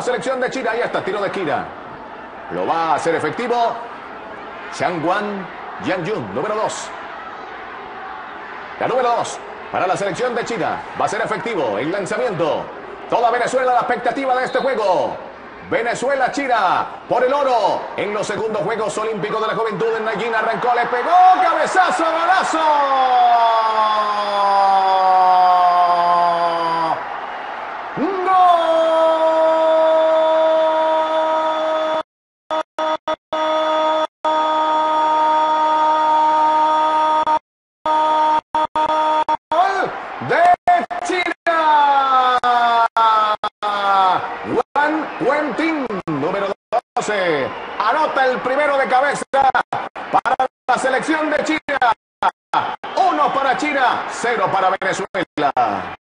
selección de China. Ahí está, tiro de esquina. Lo va a hacer efectivo Changwan Yanjun, número 2. La número 2 para la selección de China. Va a ser efectivo el lanzamiento. Toda Venezuela la expectativa de este juego. Venezuela-China por el oro en los segundos Juegos Olímpicos de la Juventud en Nanjing. Arrancó, le pegó, cabezazo, golazo. De China. Wang Wenting, número 12. Anota el primero de cabeza para la selección de China. 1 para China, 0 para Venezuela.